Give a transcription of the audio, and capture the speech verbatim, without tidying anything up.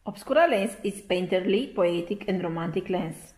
Obscura lens is painterly, poetic and romantic lens.